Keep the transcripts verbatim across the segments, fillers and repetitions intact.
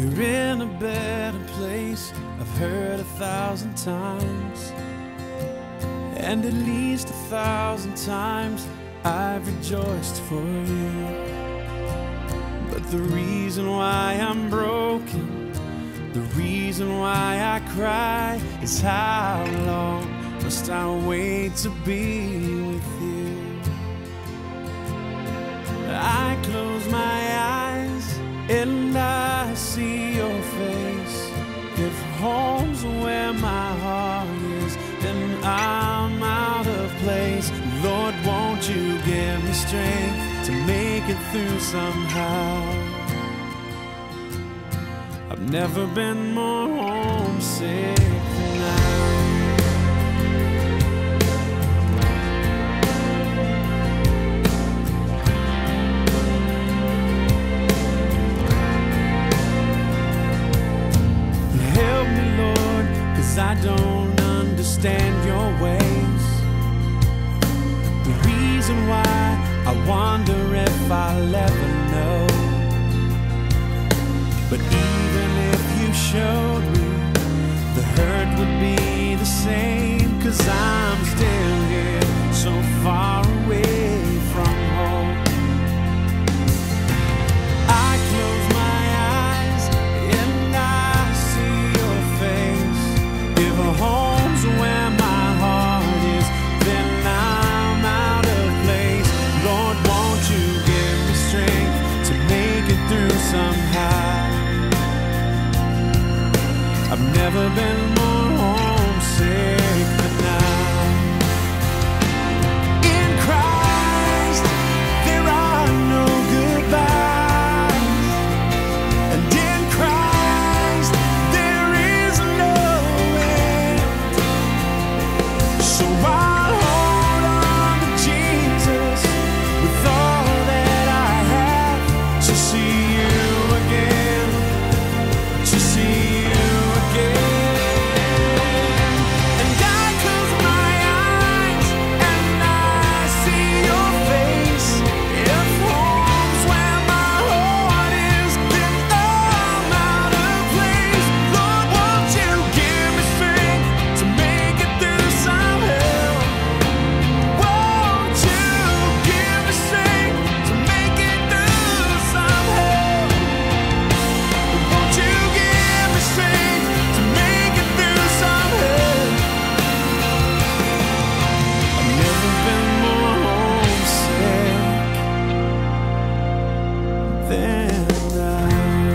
You're in a better place, I've heard a thousand times, and at least a thousand times I've rejoiced for you. But the reason why I'm broken, the reason why I cry, is how long must I wait to be with you? I close my eyes and I see your face. If home's where my heart is, then I'm out of place. Lord, won't you give me strength to make it through somehow? I've never been more homesick than now. Help me, Lord, 'cause I don't understand your ways. The reason why I wonder if I'll ever know. But even if you showed me, the hurt would be the same, 'cause I'm still here, so far away from home. I close my eyes and I see your face. If a home's where my heart is, then I'm out of place. Lord, won't you give me strength to make it through somehow? I've never been more homesick than now. In Christ, there are no goodbyes. And in Christ, there is no end. So I'll hold on to Jesus with all that I have, to see you again, to see you again. And I close my eyes and I see your face. If home's where my heart is, then I'm out of place. Lord, won't you give me strength to make it through somehow? Won't you give me strength to make it through somehow? Won't you give me strength to make it through somehow? I've never been more homesick than now.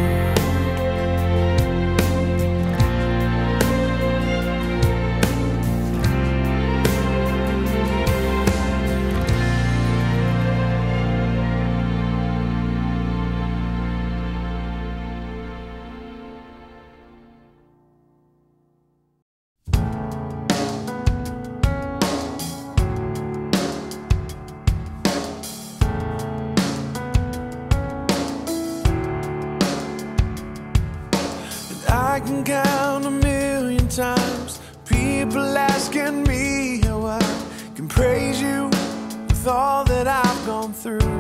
I can count a million times people asking me how I can praise you with all that I've gone through.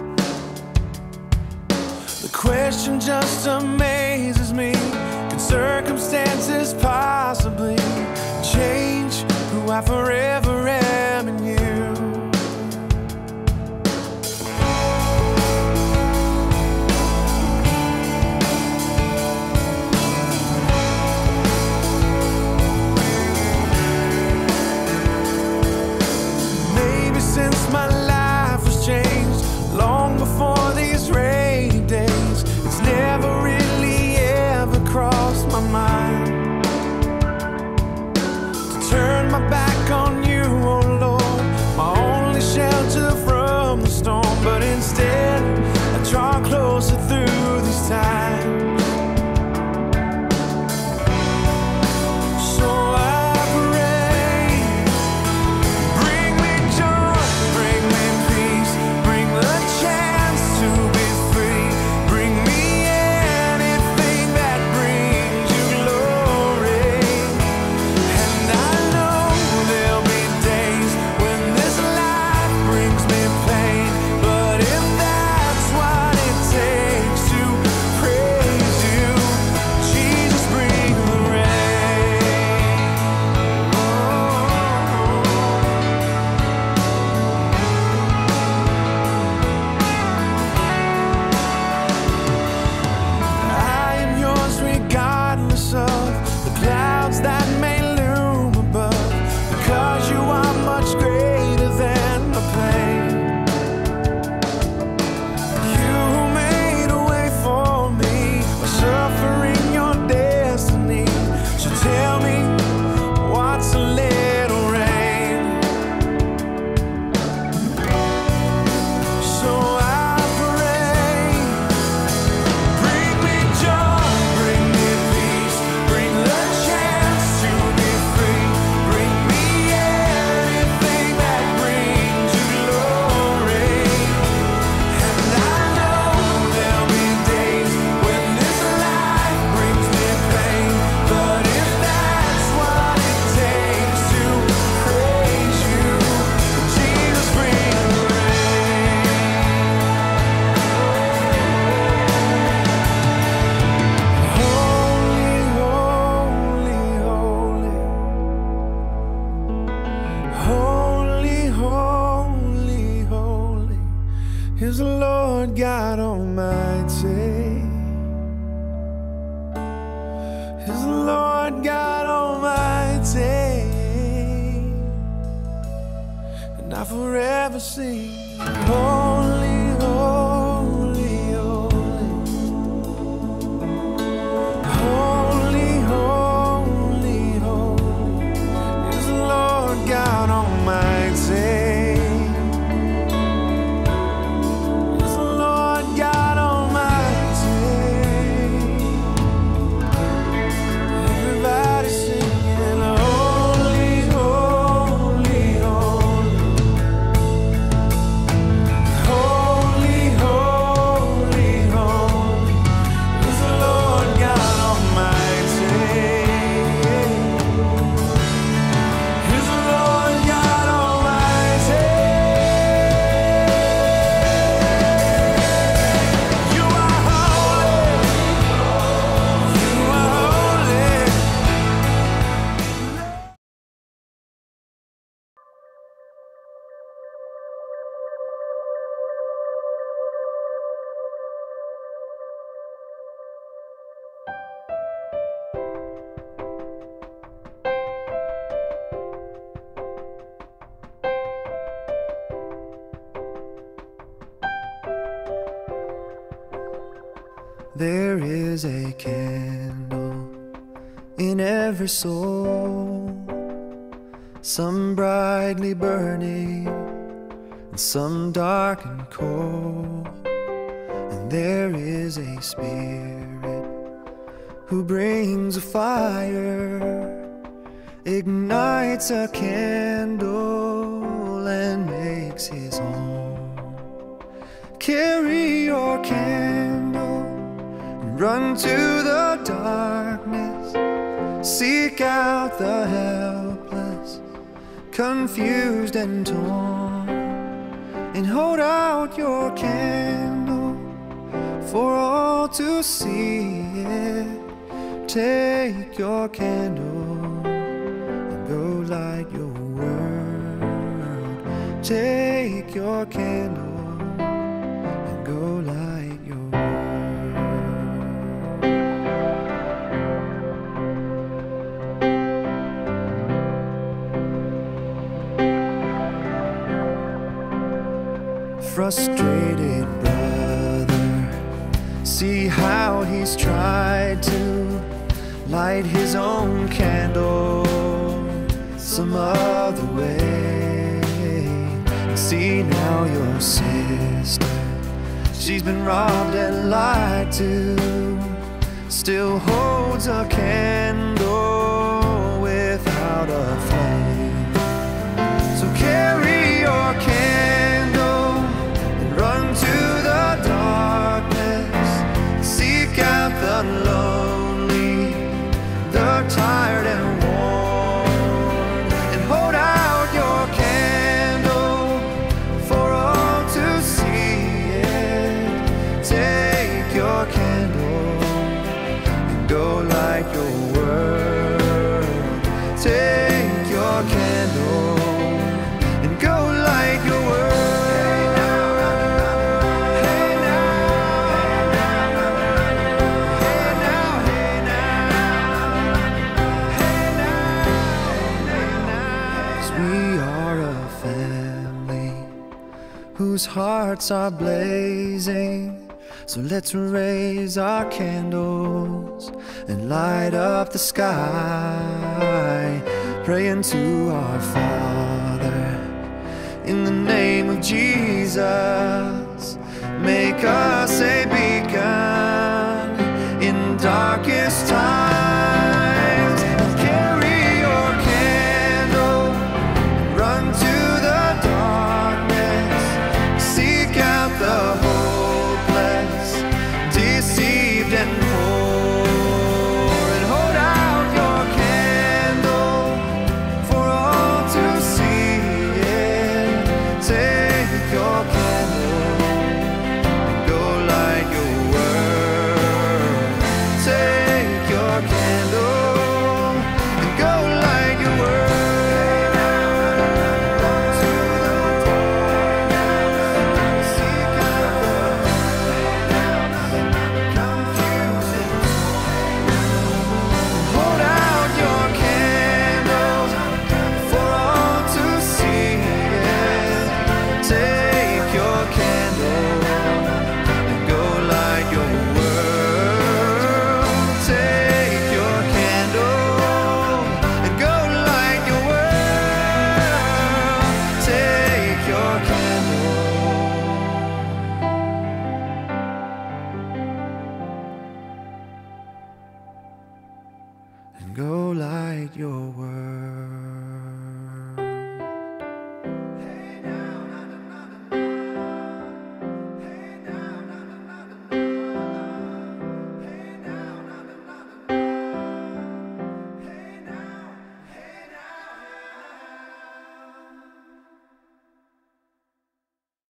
The question just amazes me. Can circumstances possibly change who I forever am in you? Since my life was changed, long before these rainy days, it's never really ever crossed my mind to turn my back on you is the Lord God Almighty. Is the Lord God Almighty. And I forever sing, holy, holy, holy. Holy, holy, holy is the Lord God Almighty. There is a candle in every soul, some brightly burning and some dark and cold. And there is a spirit who brings a fire, ignites a candle and makes his home. Carry your candle, run to the darkness, seek out the helpless, confused and torn, and hold out your candle for all to see it. Take your candle and go light your world. Take your candle and go light your world. Frustrated brother, see how he's tried to light his own candle some other way. See now your sister, she's been robbed and lied to, still holds a candle without a flame. So carry your candle and run to the darkness, seek out the lonely, the tired and worn, and hold out your candle for all to see it. Take your candle and go light your world. Take your candle and go light your world. Whose hearts are blazing, so let's raise our candles and light up the sky, praying to our Father in the name of Jesus. Make us a beacon in darkest times. Carry your candle, run to the darkness, seek out the hopeless, deceived and poor, and hold out your candle for all to see it. Take your candle and go and go light your world.